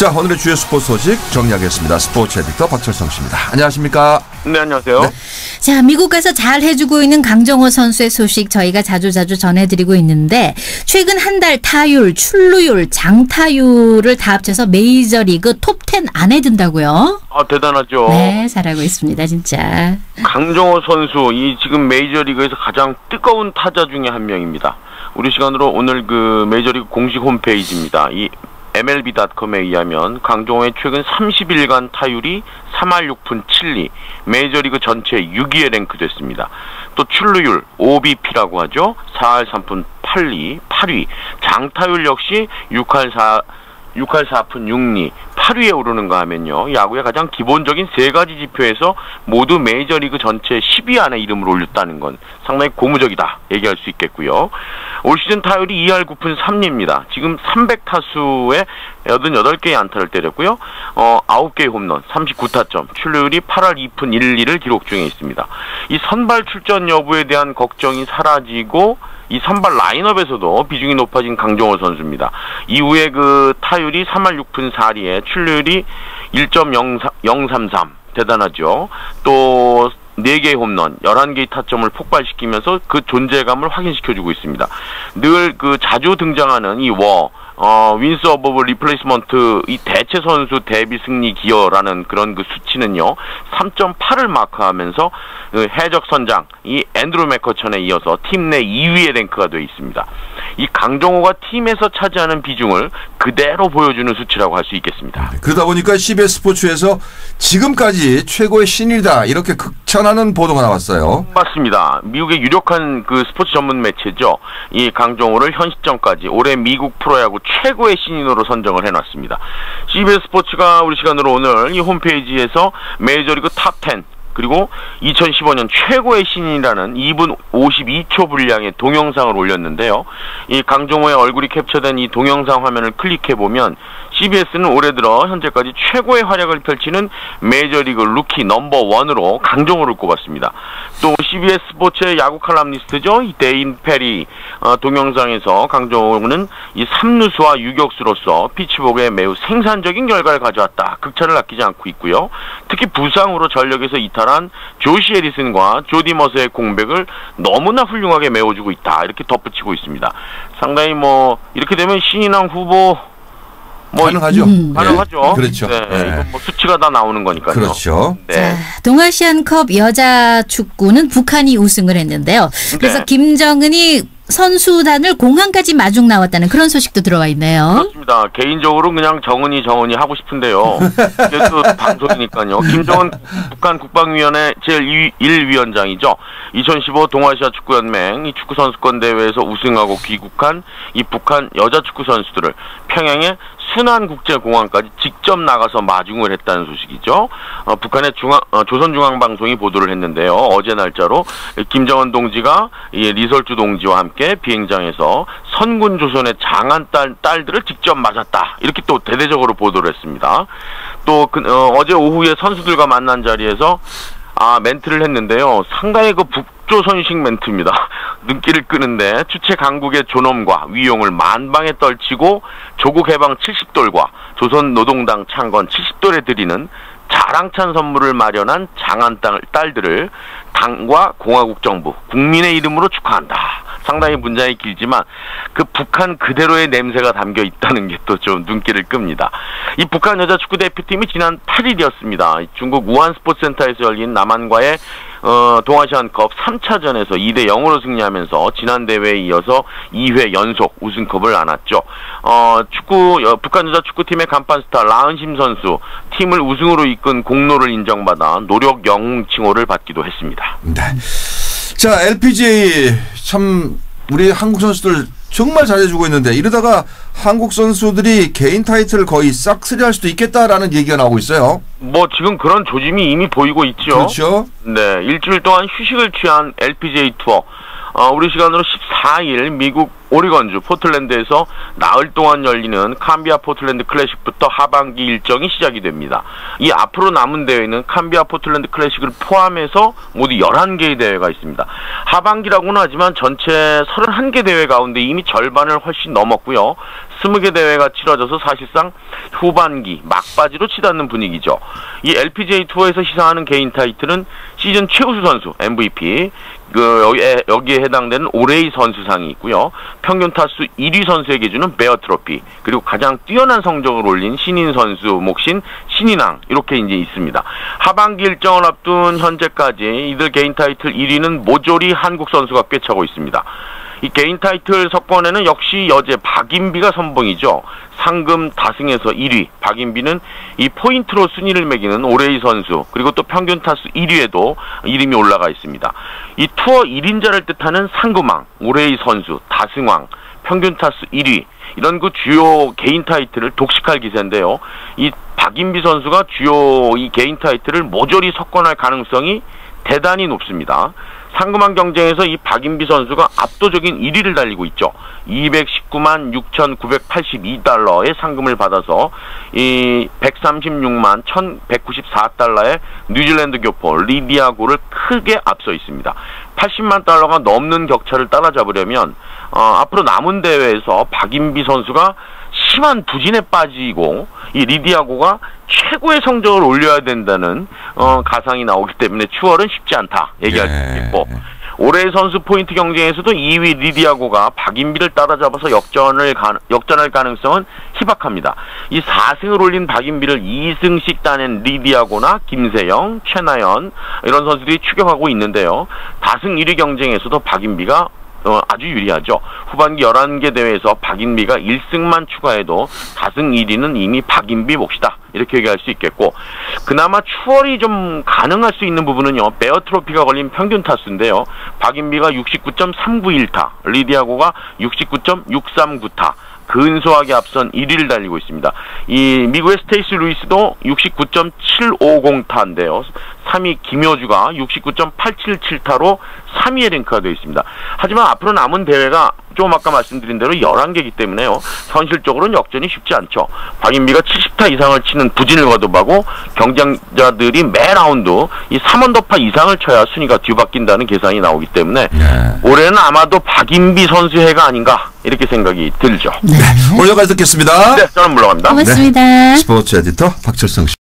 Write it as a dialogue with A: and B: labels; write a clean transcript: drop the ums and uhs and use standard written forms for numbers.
A: 자, 오늘의 주요 스포츠 소식 정리하겠습니다. 스포츠 에디터 박철성 씨입니다. 안녕하십니까?
B: 네, 안녕하세요. 네.
C: 자, 미국 가서 잘 해주고 있는 강정호 선수의 소식 저희가 자주 전해드리고 있는데 최근 한 달 타율, 출루율, 장타율을 다 합쳐서 메이저리그 톱10 안에 든다고요?
B: 아, 대단하죠.
C: 네, 잘하고 있습니다, 진짜.
B: 강정호 선수, 이 지금 메이저리그에서 가장 뜨거운 타자 중에 한 명입니다. 우리 시간으로 오늘 그 메이저리그 공식 홈페이지입니다. 이 MLB.com에 의하면 강정호의 최근 30일간 타율이 3할 6푼 7리, 메이저리그 전체 6위에 랭크됐습니다. 또 출루율, OBP라고 하죠. 4할 3푼 8리, 8위. 장타율 역시 6할 4푼 6리, 8위에 오르는가 하면요. 야구의 가장 기본적인 세 가지 지표에서 모두 메이저리그 전체 10위 안에 이름을 올렸다는 건 상당히 고무적이다 얘기할 수 있겠고요. 올 시즌 타율이 2할 9푼 3리입니다. 지금 300타수에 88개의 안타를 때렸고요. 9개의 홈런, 39타점, 출루율이 8할 2푼 1리를 기록 중에 있습니다. 이 선발 출전 여부에 대한 걱정이 사라지고 이 선발 라인업에서도 비중이 높아진 강정호 선수입니다. 이후에 그 타율이 3할 6푼 4리에 출루율이 1.033 대단하죠. 또 4개의 홈런, 11개의 타점을 폭발시키면서 그 존재감을 확인시켜주고 있습니다. 늘 그 자주 등장하는 이 윈스 어버브 리플레이스먼트, 이 대체 선수 대비 승리 기여라는 그런 그 수치는요, 3.8을 마크하면서 그 해적 선장, 이 앤드루 맥커천에 이어서 팀 내 2위의 랭크가 되어 있습니다. 이 강정호가 팀에서 차지하는 비중을 그대로 보여주는 수치라고 할 수 있겠습니다.
A: 그러다 보니까 CBS 스포츠에서 지금까지 최고의 신이다 이렇게 극찬하는 보도가 나왔어요.
B: 맞습니다. 미국의 유력한 그 스포츠 전문 매체죠. 이 강정호를 현 시점까지 올해 미국 프로야구 최고의 신인으로 선정을 해놨습니다. CBS 스포츠가 우리 시간으로 오늘 이 홈페이지에서 메이저리그 탑10 그리고 2015년 최고의 신인이라는 2분 52초 분량의 동영상을 올렸는데요. 이 강정호의 얼굴이 캡처된 이 동영상 화면을 클릭해보면 CBS는 올해 들어 현재까지 최고의 활약을 펼치는 메이저리그 루키 넘버1으로 강정호를 꼽았습니다. 또 CBS 스포츠의 야구 칼럼니스트죠. 이 데인 페리 동영상에서 강정호는 이 3루수와 유격수로서 피츠버그에 매우 생산적인 결과를 가져왔다. 극찬을 아끼지 않고 있고요. 특히 부상으로 전력에서 이탈한 조시 에리슨과 조디 머스의 공백을 너무나 훌륭하게 메워주고 있다. 이렇게 덧붙이고 있습니다. 상당히 이렇게 되면 신인왕 후보
A: 가능하죠.
B: 가능하죠.
A: 네. 그렇죠.
B: 네. 이건 수치가 다 나오는 거니까요.
A: 그렇죠.
B: 네.
C: 자, 동아시안컵 여자 축구는 북한이 우승을 했는데요. 그래서
B: 네.
C: 김정은이 선수단을 공항까지 마중 나왔다는 그런 소식도 들어와 있네요.
B: 그렇습니다. 개인적으로 그냥 정은이 하고 싶은데요. 그래도 방송이니까요. 김정은 북한 국방위원회 제1위원장이죠. 2015 동아시아 축구연맹 이 축구 선수권 대회에서 우승하고 귀국한 이 북한 여자 축구 선수들을 평양의 순안국제공항까지 직접 나가서 마중을 했다는 소식이죠. 북한의 조선중앙방송이 보도를 했는데요. 어제 날짜로 김정은 동지가 리설주 동지와 함께 비행장에서 선군 조선의 장한 딸들을 직접 맞았다. 이렇게 또 대대적으로 보도를 했습니다. 또 어제 오후에 선수들과 만난 자리에서 멘트를 했는데요. 상당히 그 북조선식 멘트입니다. 눈길을 끄는데 주체 강국의 존엄과 위용을 만방에 떨치고 조국 해방 70돌과 조선 노동당 창건 70돌에 드리는 자랑찬 선물을 마련한 장한 딸들을 당과 공화국 정부, 국민의 이름으로 축하한다. 상당히 문장이 길지만 그 북한 그대로의 냄새가 담겨 있다는 게 또 좀 눈길을 끕니다. 이 북한 여자 축구 대표팀이 지난 8일이었습니다. 중국 우한 스포츠센터에서 열린 남한과의 동아시안컵 3차전에서 2대0으로 승리하면서 지난 대회에 이어서 2회 연속 우승컵을 안았죠. 북한 여자 축구팀의 간판 스타 라은심 선수, 팀을 우승으로 이끈 공로를 인정받아 노력 영웅 칭호를 받기도 했습니다.
A: 네. 자, LPGA 참 우리 한국 선수들 정말 잘해주고 있는데 이러다가 한국 선수들이 개인 타이틀을 거의 싹쓸이할 수도 있겠다라는 얘기가 나오고 있어요.
B: 지금 그런 조짐이 이미 보이고 있죠.
A: 그렇죠.
B: 네, 일주일 동안 휴식을 취한 LPGA 투어. 우리 시간으로 14일 미국 오리건주 포틀랜드에서 나흘 동안 열리는 캄비아 포틀랜드 클래식부터 하반기 일정이 시작이 됩니다. 이 앞으로 남은 대회는 캄비아 포틀랜드 클래식을 포함해서 모두 11개의 대회가 있습니다. 하반기라고는 하지만 전체 31개 대회 가운데 이미 절반을 훨씬 넘었고요. 20개 대회가 치러져서 사실상 후반기 막바지로 치닫는 분위기죠. 이 LPGA 투어에서 시상하는 개인 타이틀은 시즌 최우수 선수 MVP, 여기에 해당되는 올해의 선수상이 있고요. 평균 타수 1위 선수에게 주는 베어 트로피, 그리고 가장 뛰어난 성적을 올린 신인 선수 몫인 신인왕, 이렇게 이제 있습니다. 하반기 일정을 앞둔 현재까지 이들 개인 타이틀 1위는 모조리 한국 선수가 꿰차고 있습니다. 이 개인 타이틀 석권에는 역시 여제 박인비가 선봉이죠. 상금 다승에서 1위. 박인비는 이 포인트로 순위를 매기는 올해의 선수, 그리고 또 평균 타수 1위에도 이름이 올라가 있습니다. 이 투어 1인자를 뜻하는 상금왕, 올해의 선수, 다승왕, 평균 타수 1위, 이런 그 주요 개인 타이틀을 독식할 기세인데요. 이 박인비 선수가 주요 이 개인 타이틀을 모조리 석권할 가능성이 대단히 높습니다. 상금왕 경쟁에서 이 박인비 선수가 압도적인 1위를 달리고 있죠. 219만 6,982달러의 상금을 받아서 이 136만 1,194달러의 뉴질랜드 교포 리디아고를 크게 앞서 있습니다. 80만 달러가 넘는 격차를 따라잡으려면 앞으로 남은 대회에서 박인비 선수가 심한 부진에 빠지고 이 리디아고가 최고의 성적을 올려야 된다는 가상이 나오기 때문에 추월은 쉽지 않다 얘기할 수 있겠고, 올해의 선수 포인트 경쟁에서도 2위 리디아고가 박인비를 따라잡아서 역전할 가능성은 희박합니다. 이 4승을 올린 박인비를 2승씩 따낸 리디아고나 김세영, 최나연, 이런 선수들이 추격하고 있는데요. 다승 1위 경쟁에서도 박인비가 아주 유리하죠. 후반기 11개 대회에서 박인비가 1승만 추가해도 다승 1위는 이미 박인비 몫이다, 이렇게 얘기할 수 있겠고, 그나마 추월이 좀 가능할 수 있는 부분은요, 베어 트로피가 걸린 평균 타수인데요. 박인비가 69.391타, 리디아고가 69.639타, 근소하게 앞선 1위를 달리고 있습니다. 이 미국의 스테이시 루이스도 69.750타인데요. 3위 김효주가 69.877타로 3위에 랭크가 되어 있습니다. 하지만 앞으로 남은 대회가 좀 아까 말씀드린 대로 11개이기 때문에요. 현실적으로는 역전이 쉽지 않죠. 박인비가 70타 이상을 치는 부진을 거듭하고 경쟁자들이 매 라운드 이 3언더파 이상을 쳐야 순위가 뒤바뀐다는 계산이 나오기 때문에 올해는 아마도 박인비 선수 해가 아닌가, 이렇게 생각이 들죠.
A: 네. 오늘 여기까지 듣겠습니다.
B: 네, 저는 물러갑니다.
C: 고맙습니다.
A: 네. 스포츠 에디터 박철성 씨.